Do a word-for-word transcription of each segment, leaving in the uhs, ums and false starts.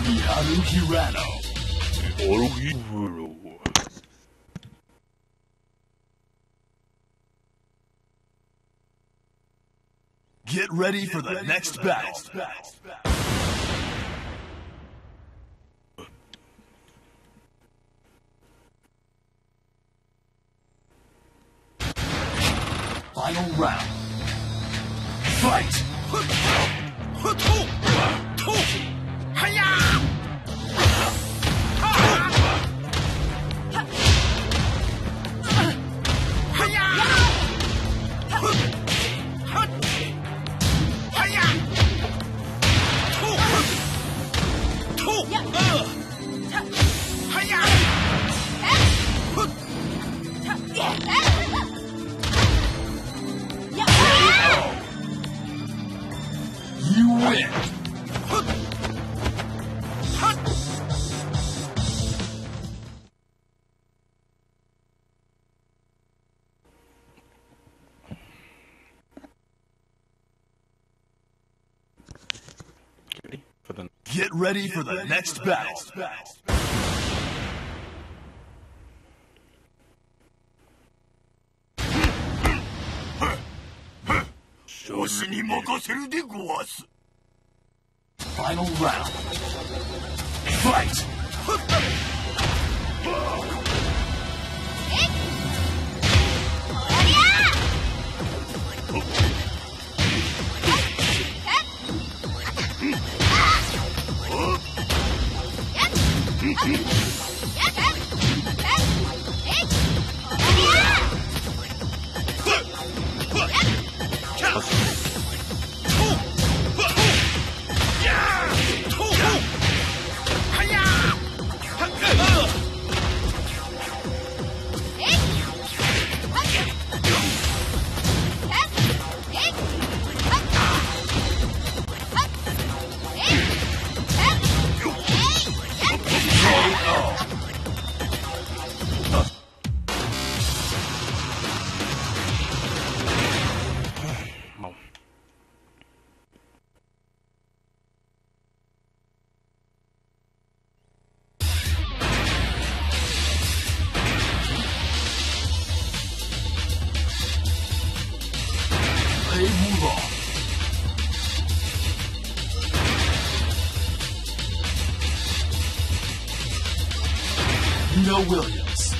Keanu Hirano. Get ready for the next battle. Final round. Fight! You win! Get ready for the next battle. Final round. Fight! No Williams.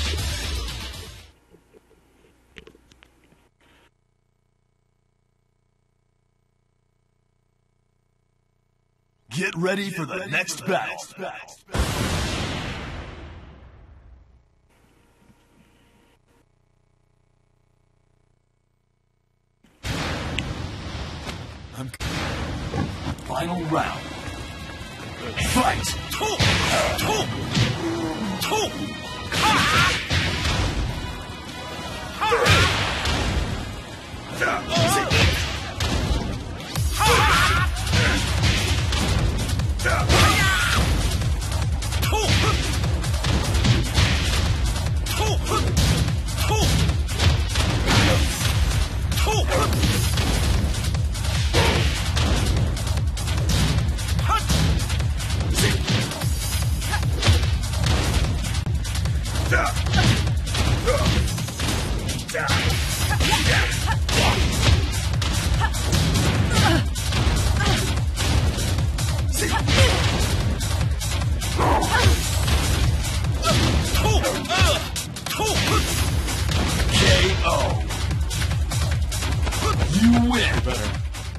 Get ready for the next battle. Final round. Fight! K O. You win. Better.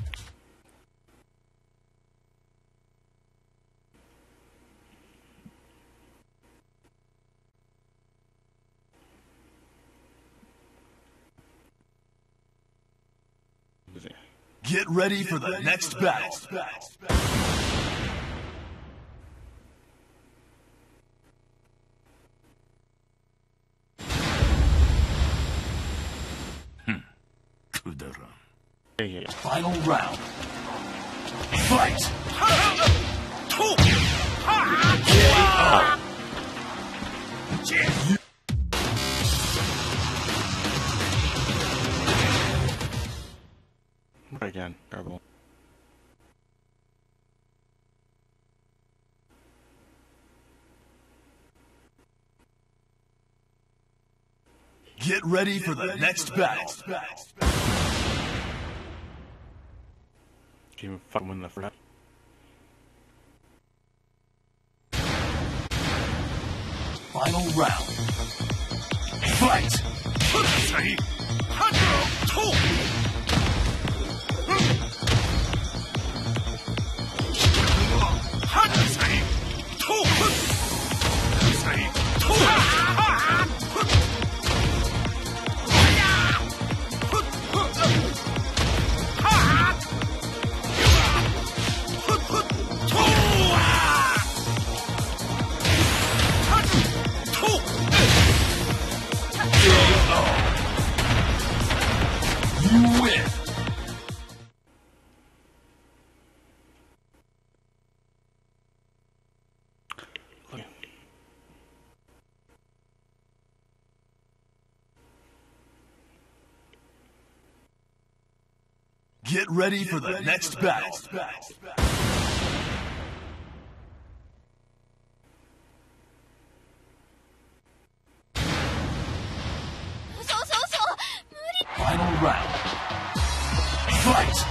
Get ready for the next battle. Final round. Fight! K O. Again, terrible. Get ready for the next battle. Can't even fucking win the first. Final round. Fight! Say, Hadro, two! Hadasai, two! Say, two! You win! Okay. Get ready for the next battle. Final round. Fight!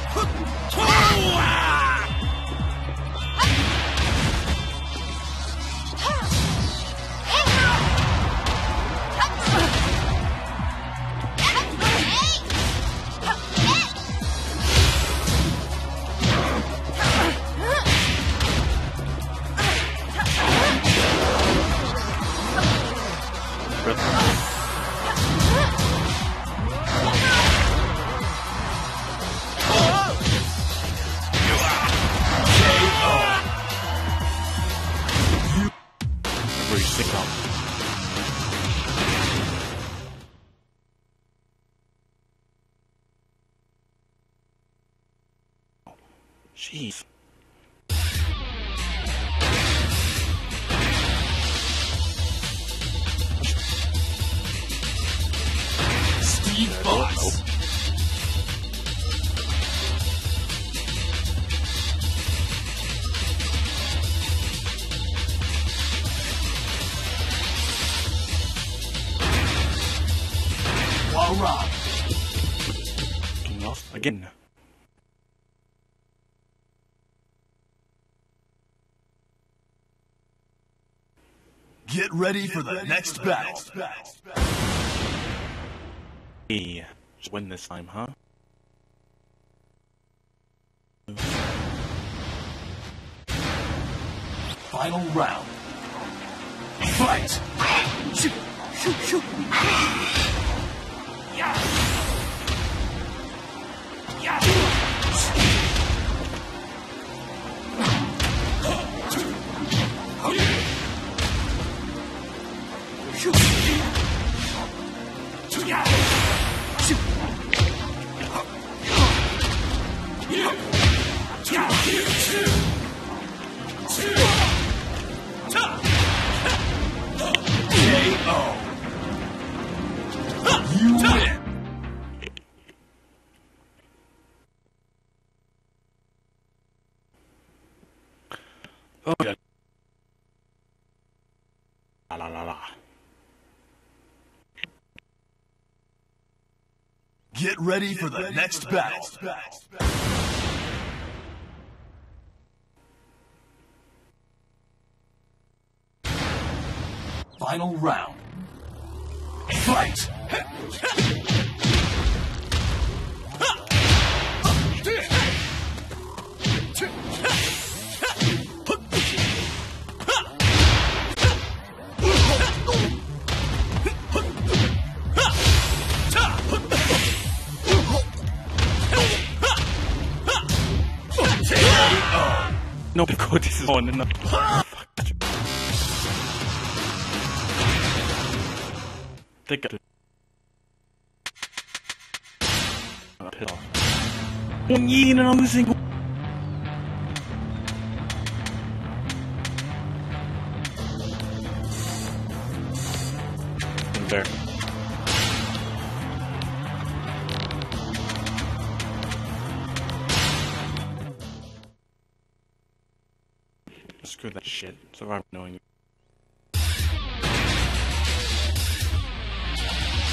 Very sick up. Jeez. Steve Fox. Rock. Lost again. Get ready for the next battle. Hey, just win this time, huh? Final round. Fight! Shoot! Shoot! Shoot! Yeah! Yeah! Shoot! Yeah! Shoot! K O. You win. Oh yeah. La la la la. Get ready for the next battle. Final round. Fight! No, because this is on enough. Fuck. They got it. I'm pissed off. One yin and I'm losing. There. Screw that shit. Survive knowing you.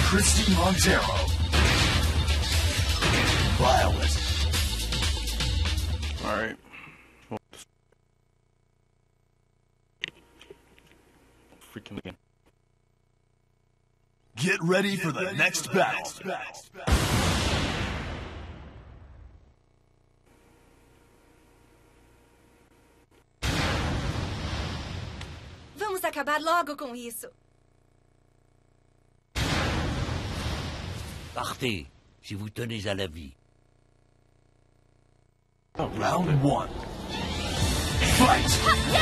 Christy Montero. Violet. Alright. Well, freaking again. Get ready for the next battle. Vamos acabar logo com isso. Partez, si vous tenez à la vie. Round one. Fight!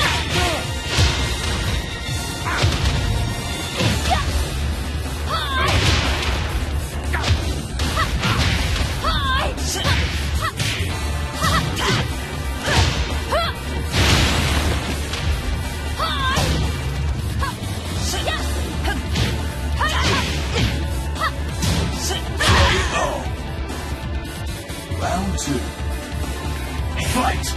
Round two. Fight!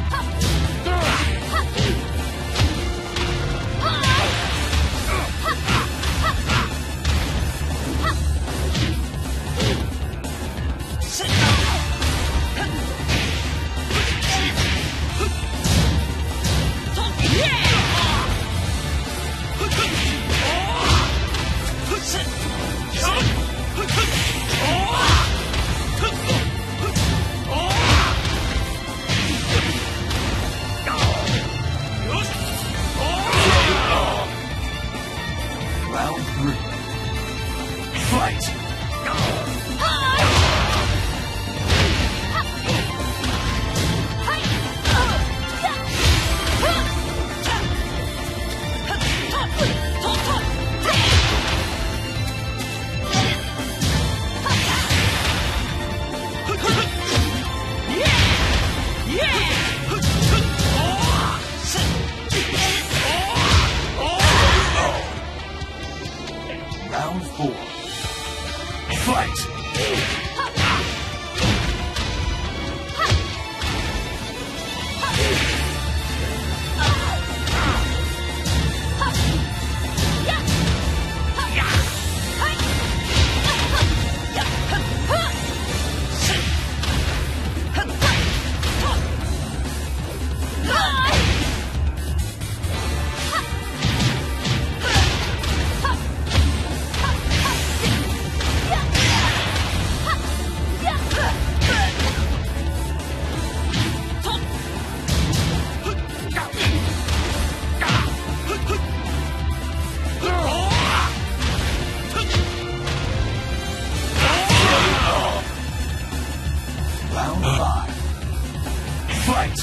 Round three. Fight! Round four. Fight! Round five. Fight!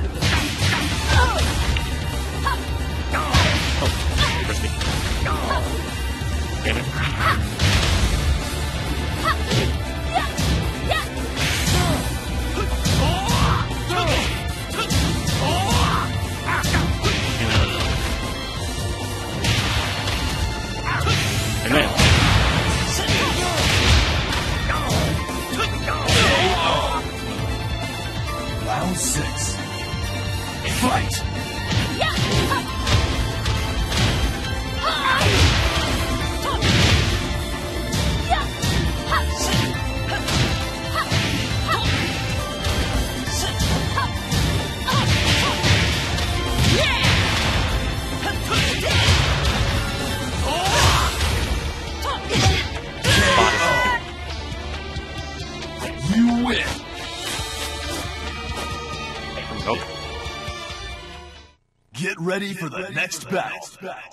Crispy. Damn it. And then. Round six. Fight! You win! Nope. Get ready for the next battle.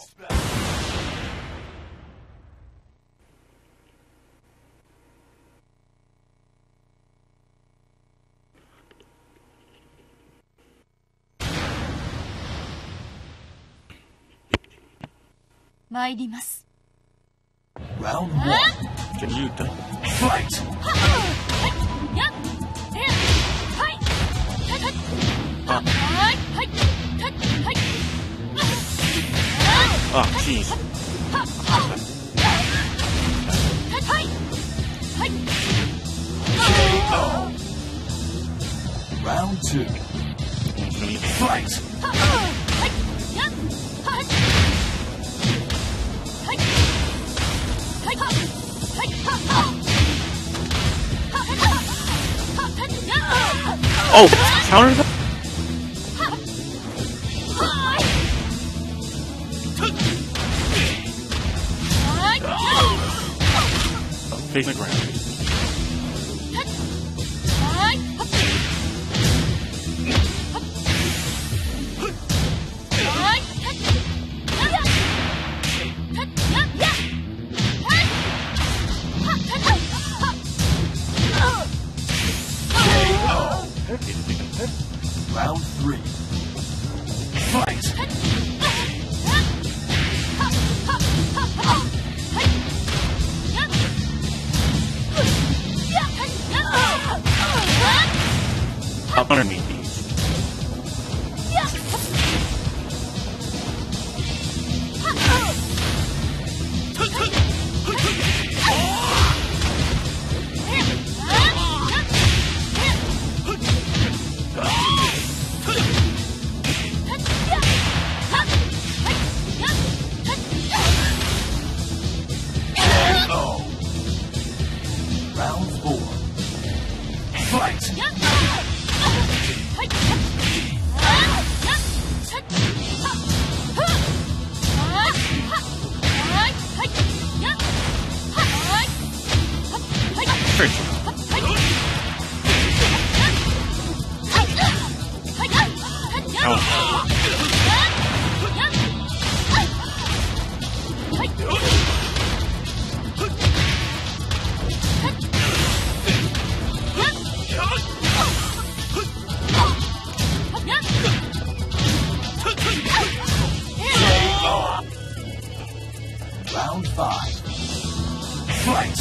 Round one. Can you do? Fight! Ah, jeez. K O. Round two. Fight! Oh, counter that? Oh, facing the ground. Round three. Fight! Up underneath these. Round four. Fight! Round five. Fight!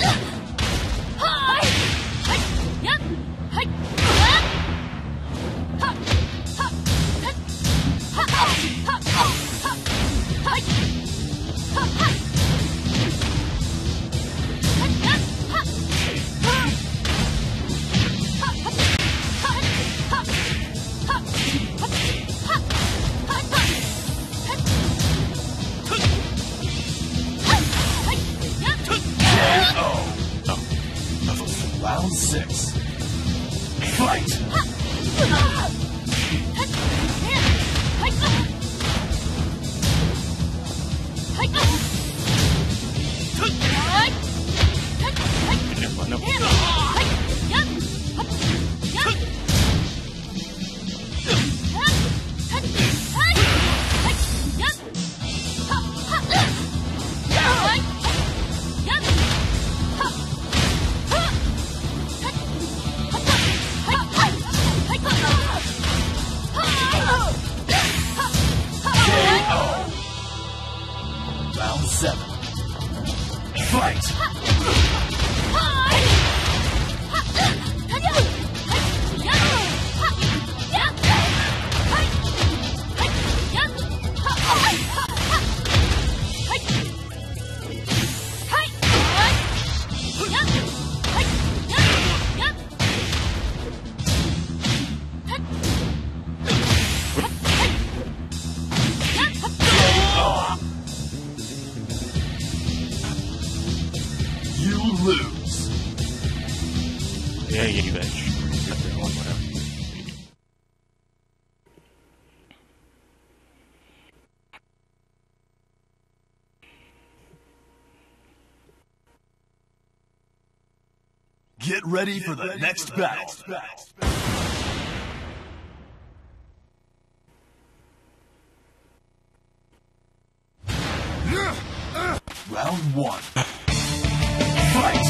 Round six. Fight! Round seven. Fight! You lose. Yeah, yeah, you bitch. Whatever. Get ready for the next battle. Round one. Fight!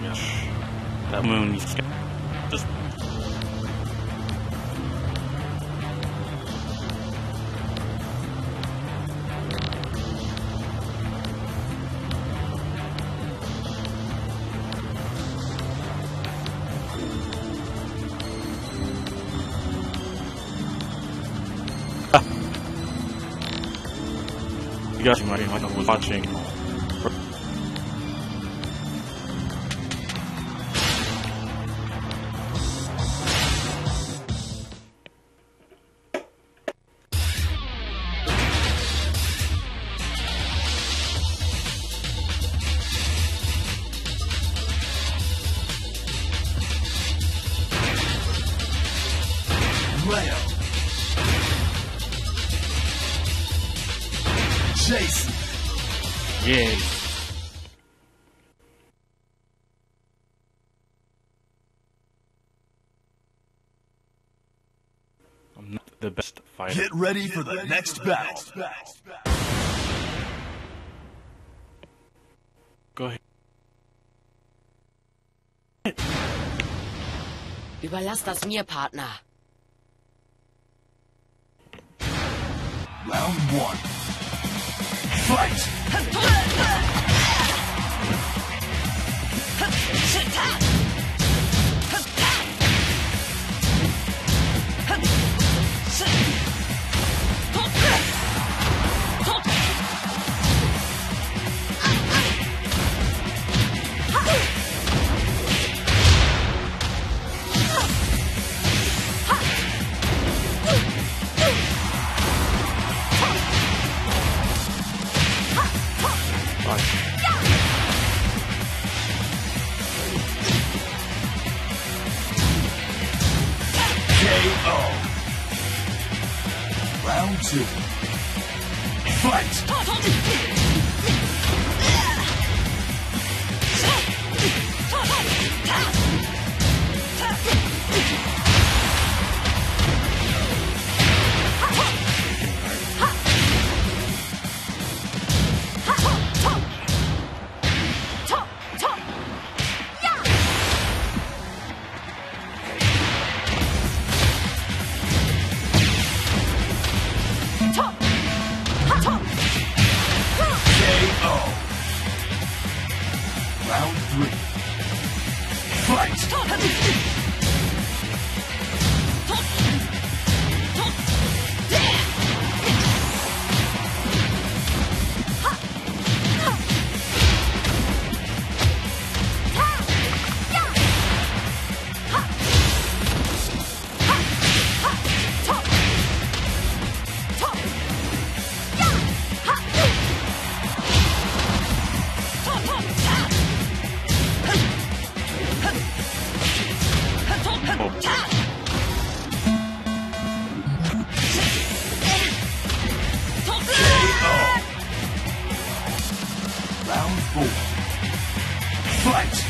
gosh. That moon needs to just you guys might have was watching. Leo. Jason. Yay. I'm not the best fighter. Get ready for the next battle. Go ahead. Überlass das mir, Partner. Round one. Fight! Round two. Fight! Round three. Fight! Round four. Fight!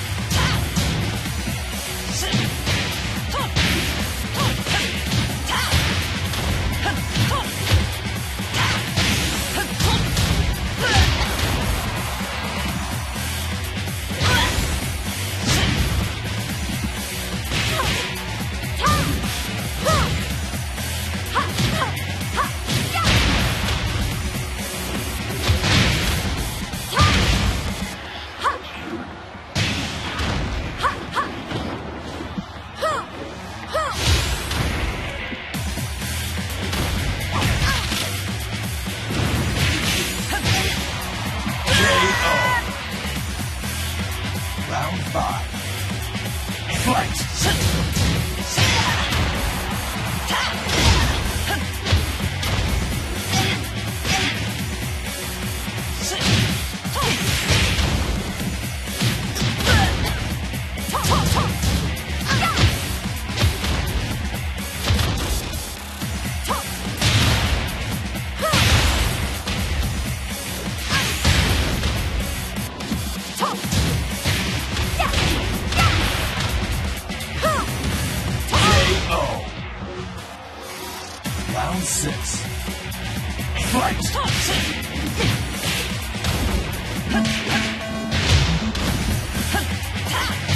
Round five. Fight! Round six. Fight!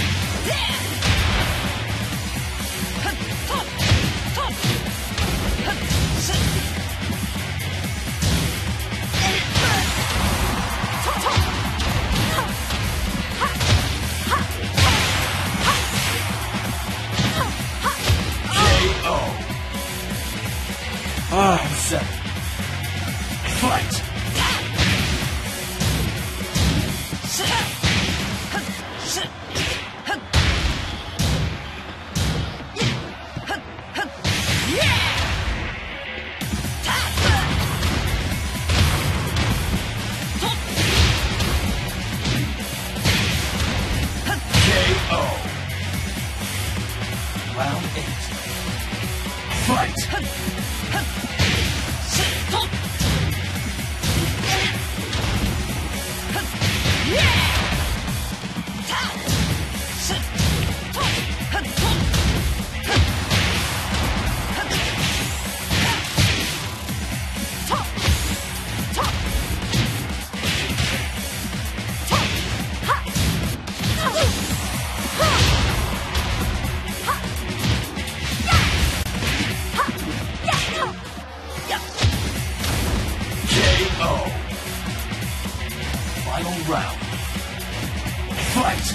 Final round. Fight!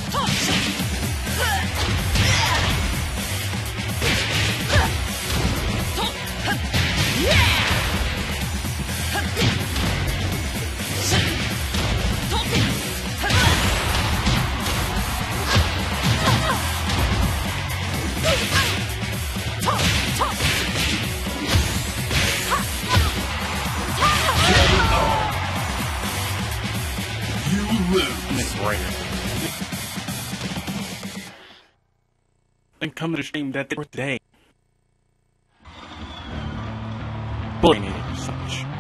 You lose. Right. And come to the shame that they were today. Bullying it such.